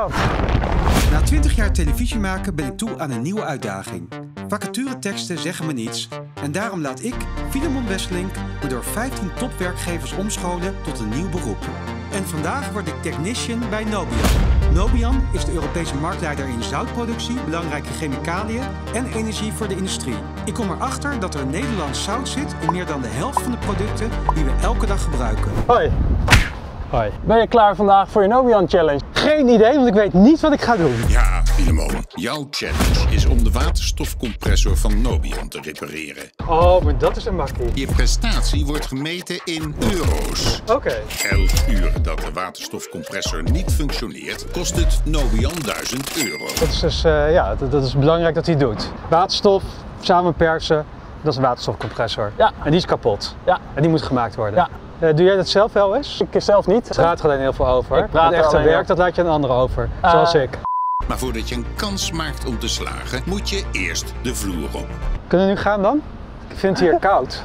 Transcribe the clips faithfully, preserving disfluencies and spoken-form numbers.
zout. Na twintig jaar televisie maken ben ik toe aan een nieuwe uitdaging. Vacatureteksten zeggen me niets en daarom laat ik, Filemon Wesselink, me door vijftien topwerkgevers omscholen tot een nieuw beroep. En vandaag word ik technician bij Nobian. Nobian is de Europese marktleider in zoutproductie, belangrijke chemicaliën en energie voor de industrie. Ik kom erachter dat er Nederlands zout zit in meer dan de helft van de producten die we elke dag gebruiken. Hoi. Hoi. Ben je klaar vandaag voor je Nobian Challenge? Geen idee, want ik weet niet wat ik ga doen. Ja, Filemon. Jouw challenge is om de waterstofcompressor van Nobian te repareren. Oh, maar dat is een makkie. Je prestatie wordt gemeten in euro's. Oké. Okay. Elk uur dat de waterstofcompressor niet functioneert, kost het Nobian duizend euro. Dat is dus, uh, ja, dat, dat is belangrijk dat hij doet. Waterstof, samenpersen, dat is een waterstofcompressor. Ja. En die is kapot. Ja. En die moet gemaakt worden. Ja. Uh, doe jij dat zelf wel eens? Ik zelf niet. Het praat er alleen heel veel over. Ik praat het echte werk, ja. dat laat je aan anderen over. Uh, zoals ik. Maar voordat je een kans maakt om te slagen, moet je eerst de vloer op. Kunnen we nu gaan dan? Ik vind het hier koud.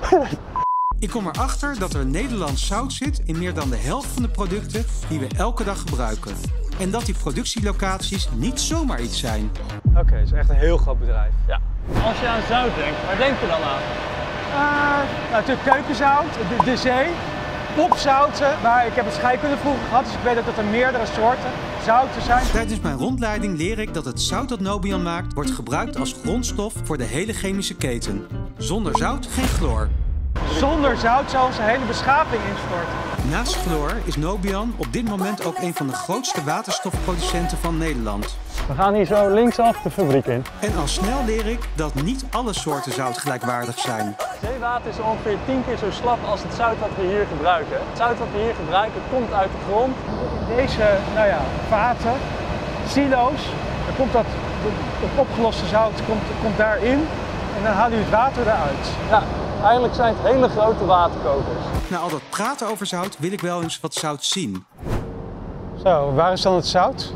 Ik kom erachter dat er Nederlands zout zit in meer dan de helft van de producten die we elke dag gebruiken. En dat die productielocaties niet zomaar iets zijn. Oké, okay, het is echt een heel groot bedrijf. Ja. Als je aan zout denkt, waar denk je dan aan? Uh, nou, natuurlijk keukenzout, de, de zee, popzouten, maar ik heb het scheikunde vroeger gehad, dus ik weet ook dat er meerdere soorten zouten zijn. Tijdens mijn rondleiding leer ik dat het zout dat Nobian maakt wordt gebruikt als grondstof voor de hele chemische keten. Zonder zout geen chloor. Zonder zout zou onze hele beschaving instorten. Naast chloor is Nobian op dit moment ook een van de grootste waterstofproducenten van Nederland. We gaan hier zo linksaf de fabriek in. En al snel leer ik dat niet alle soorten zout gelijkwaardig zijn. Zeewater is ongeveer tien keer zo slap als het zout wat we hier gebruiken. Het zout wat we hier gebruiken komt uit de grond. Deze, nou ja, vaten, silo's, dan komt dat, het opgeloste zout komt, komt daarin en dan haal je het water eruit. Ja. Eigenlijk zijn het hele grote waterkokers. Na al dat praten over zout wil ik wel eens wat zout zien. Zo, waar is dan het zout?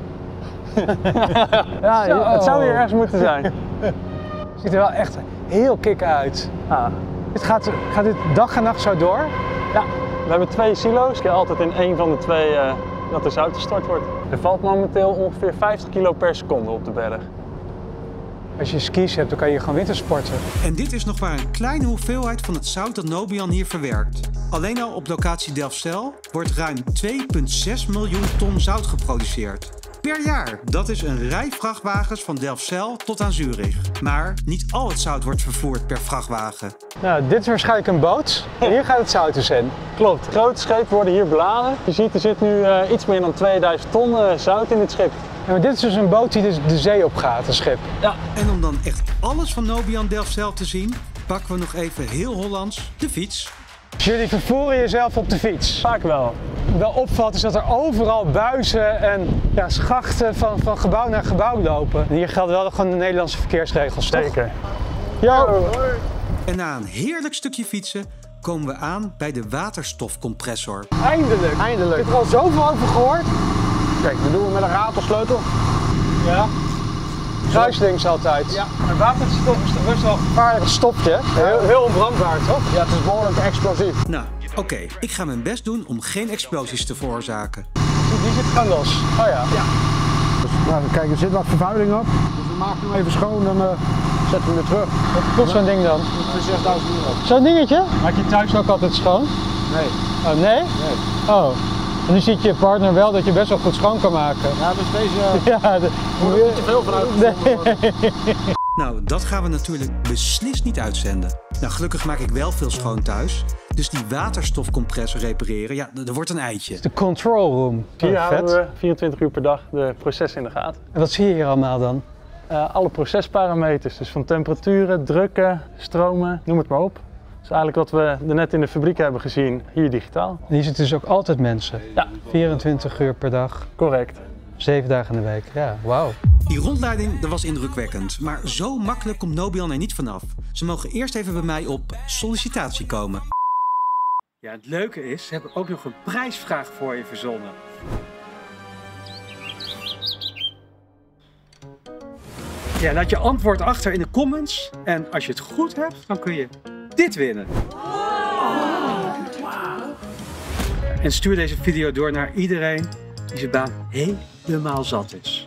Ja, Zo. Het zou hier ergens moeten zijn. Het ziet er wel echt heel kick uit. Ah. Dit gaat, gaat dit dag en nacht zo door? Ja, we hebben twee silo's. Je altijd in één van de twee uh, dat er zout gestort wordt. Er valt momenteel ongeveer vijftig kilo per seconde op de berg. Als je skis hebt, dan kan je gewoon wintersporten. En dit is nog maar een kleine hoeveelheid van het zout dat Nobian hier verwerkt. Alleen al op locatie Delfzijl wordt ruim twee komma zes miljoen ton zout geproduceerd. Per jaar. Dat is een rij vrachtwagens van Delfzijl tot aan Zurich. Maar niet al het zout wordt vervoerd per vrachtwagen. Nou, dit is waarschijnlijk een boot. En hier gaat het zout dus in. Klopt. Grote schepen worden hier beladen. Je ziet, er zit nu uh, iets meer dan tweeduizend ton uh, zout in dit schip. Ja, maar dit is dus een boot die dus de zee opgaat, een schip. Ja. En om dan echt alles van Nobian Delfzijl te zien, pakken we nog even heel Hollands de fiets. Jullie vervoeren jezelf op de fiets? Vaak wel. Wat wel opvalt is dat er overal buizen en ja, schachten van, van gebouw naar gebouw lopen. En hier gelden wel gewoon de Nederlandse verkeersregels, toch? Zeker. Yo. En na een heerlijk stukje fietsen komen we aan bij de waterstofcompressor. Eindelijk! Eindelijk. Ik heb er al zoveel over gehoord. Kijk, we doen het met een ratelsleutel. Ja. Kruislinks altijd. Ja. Maar waterstof is toch best wel een gevaarlijk stofje. Heel, heel onbrandbaar, toch? Ja, het is behoorlijk explosief. Nou, oké. Okay. Ik ga mijn best doen om geen explosies te veroorzaken. Die zit gewoon los. Oh ja. Ja. Dus, nou, kijk, er zit wat vervuiling op. Dus we maken hem even schoon en dan uh, zetten we hem weer terug. Wat kost zo'n ding dan? zesduizend euro. Zo'n dingetje? Maak je thuis ook altijd schoon? Nee. Oh, nee? Nee. Oh. En nu ziet je partner wel dat je best wel goed schoon kan maken. Ja, dus deze... Uh, ja, de, moet er niet te veel van uitgevonden nee. Nou, dat gaan we natuurlijk beslist niet uitzenden. Nou, gelukkig maak ik wel veel schoon thuis. Dus die waterstofcompressor repareren, ja, dat wordt een eitje. De control room. Hier oh, houden we vierentwintig uur per dag de processen in de gaten. En wat zie je hier allemaal dan? Uh, alle procesparameters, dus van temperaturen, drukken, stromen, noem het maar op. Dat is eigenlijk wat we net in de fabriek hebben gezien, hier digitaal. En hier zitten dus ook altijd mensen? Ja. vierentwintig uur per dag? Correct. Zeven dagen in de week, ja, wauw. Die rondleiding dat was indrukwekkend, maar zo makkelijk komt Nobian er niet vanaf. Ze mogen eerst even bij mij op sollicitatie komen. Ja, het leuke is, ze hebben ook nog een prijsvraag voor je verzonnen. Ja, laat je antwoord achter in de comments en als je het goed hebt, dan kun je dit winnen. Oh, wow. En stuur deze video door naar iedereen die zijn baan helemaal zat is.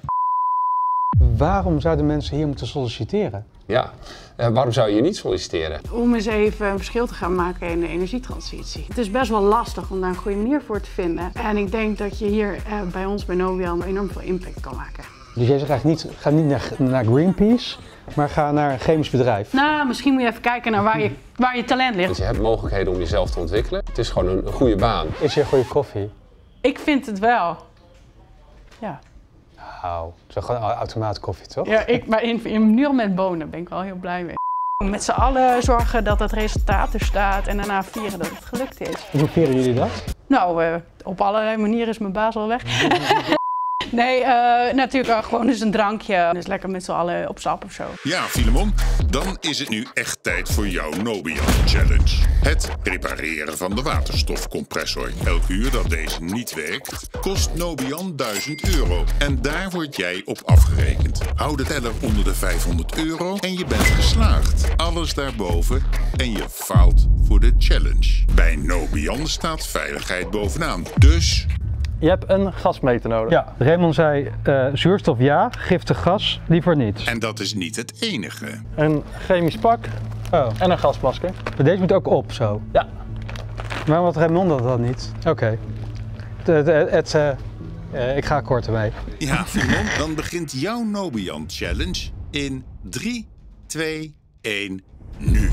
waarom zouden mensen hier moeten solliciteren? Ja, uh, waarom zou je niet solliciteren? Om eens even een verschil te gaan maken in de energietransitie. Het is best wel lastig om daar een goede manier voor te vinden. En ik denk dat je hier uh, bij ons bij Nobian enorm veel impact kan maken. Dus jij zegt eigenlijk niet, ga niet naar, naar Greenpeace, maar ga naar een chemisch bedrijf. Nou, misschien moet je even kijken naar waar je, waar je talent ligt. Dus je hebt mogelijkheden om jezelf te ontwikkelen. Het is gewoon een, een goede baan. Is hier goede koffie? Ik vind het wel. Ja. Nou, het is gewoon automaat koffie, toch? Ja, ik, maar in, in, nu al met bonen ben ik wel heel blij mee. Met z'n allen zorgen dat het resultaat er staat en daarna vieren dat het gelukt is. En hoe vieren jullie dat? Nou, uh, op allerlei manieren is mijn baas al weg. Nee, uh, natuurlijk uh, gewoon eens een drankje. Dus lekker met z'n allen op stap of zo. Ja, Filemon, dan is het nu echt tijd voor jouw Nobian Challenge. Het repareren van de waterstofcompressor. Elk uur dat deze niet werkt, kost Nobian duizend euro. En daar word jij op afgerekend. Hou de teller onder de vijfhonderd euro en je bent geslaagd. Alles daarboven en je faalt voor de challenge. Bij Nobian staat veiligheid bovenaan. Dus... Je hebt een gasmeter nodig. Ja, Raymond zei uh, zuurstof ja, giftig gas liever niet. En dat is niet het enige. Een chemisch pak oh. en een gasmasker. Maar deze moet ook op zo? Ja. Waarom had Raymond dat dan niet? Oké. Okay. Het, het, het, uh, uh, ik ga akkoord ermee. Ja, Filemon, dan begint jouw Nobian Challenge in drie, twee, één, nu.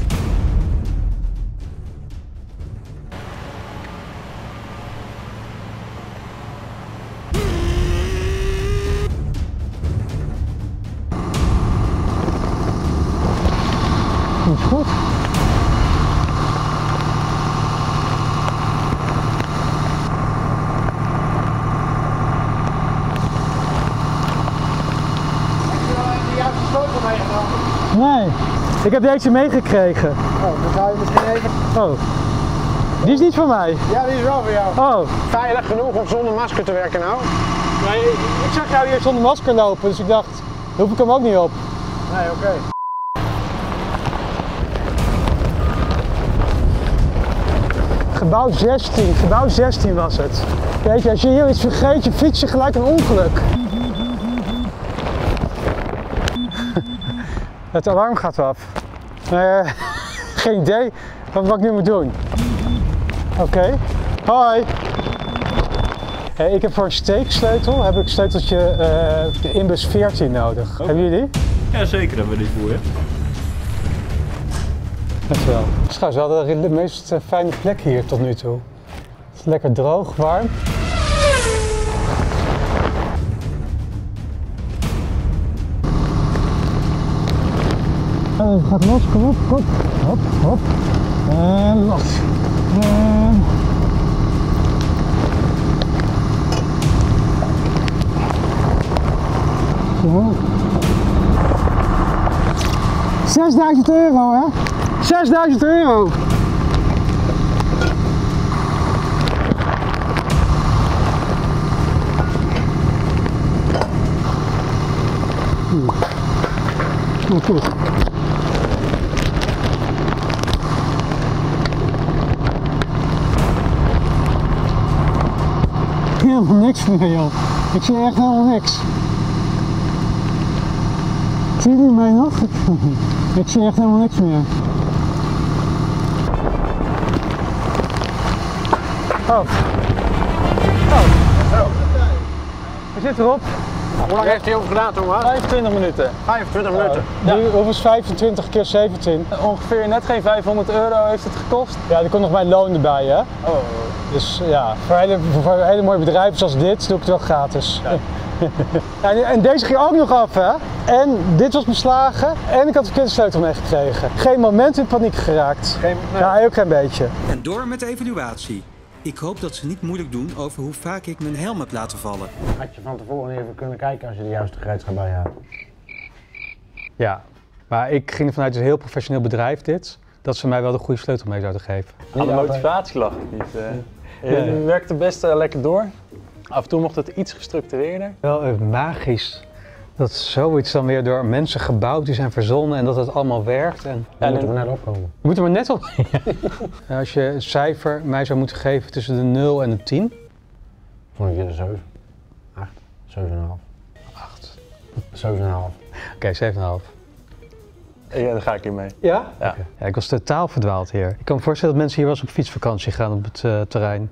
Goed, goed. Nee, ik heb deze meegekregen. Oh, dan zou je misschien even... Oh, die is niet van mij. Ja, die is wel voor jou. Oh. Veilig genoeg om zonder masker te werken nou? Nee, ik zag jou hier zonder masker lopen, dus ik dacht, hoef ik hem ook niet op. Nee, oké. Okay. Gebouw zestien, gebouw zestien was het. Weet je, als je hier iets vergeet, je fiets je gelijk een ongeluk. Het alarm gaat af. Uh, geen idee wat, wat ik nu moet doen. Oké. Okay. Hoi. Hey, ik heb voor een steeksleutel heb ik een sleuteltje uh, de inbus veertien nodig. Okay. Hebben jullie die? Ja, zeker hebben we die voor je. Dankjewel. Het is trouwens wel de meest fijne plek hier tot nu toe. Het is lekker droog, warm. Het gaat los, kom op, kom. Hop, hop. En los. En... Zo. zesduizend euro, hè? zesduizend euro! Goed, goed. Helemaal niks meer, joh. Ik zie echt helemaal niks. Zie je mij nog? Ik zie echt helemaal niks meer. Oh. Oh. We zitten erop. Hoe lang heeft hij over gedaan, Thomas? vijfentwintig minuten. vijfentwintig minuten? Ja. Hoeveel is vijfentwintig keer zeventien? Ongeveer net geen vijfhonderd euro heeft het gekost. Ja, er komt nog mijn loon erbij, hè? Oh. Dus ja, voor hele, voor hele mooie bedrijven zoals dit doe ik het wel gratis. Ja. Ja, en deze ging ook nog af, hè? En dit was beslagen en ik had de verkeerde sleutel meegekregen. Geen moment in paniek geraakt. Geen, nee. Ja, ook geen beetje. En door met de evaluatie. Ik hoop dat ze niet moeilijk doen over hoe vaak ik mijn helm heb laten vallen. Had je van tevoren even kunnen kijken als je de juiste gereedschap bij had? Ja, maar ik ging ervan uit, het is een heel professioneel bedrijf dit, dat ze mij wel de goede sleutel mee zouden geven. Aan de motivatie lag het niet. Uh, je ja, ja. werkte best uh, lekker door. Af en toe mocht het iets gestructureerder. Wel uh, magisch dat zoiets dan weer door mensen gebouwd is en verzonnen en dat het allemaal werkt. En... Ja, moeten we net opkomen. Moeten we net op? Ja. Als je een cijfer mij zou moeten geven tussen de nul en de tien? Vond ik je de zeven. acht, zeven komma vijf. acht. zeven komma vijf. Oké, okay, zeven komma vijf. Ja, daar ga ik in mee. Ja? Ja. Ja, ik was totaal verdwaald hier. Ik kan me voorstellen dat mensen hier wel eens op fietsvakantie gaan op het uh, terrein.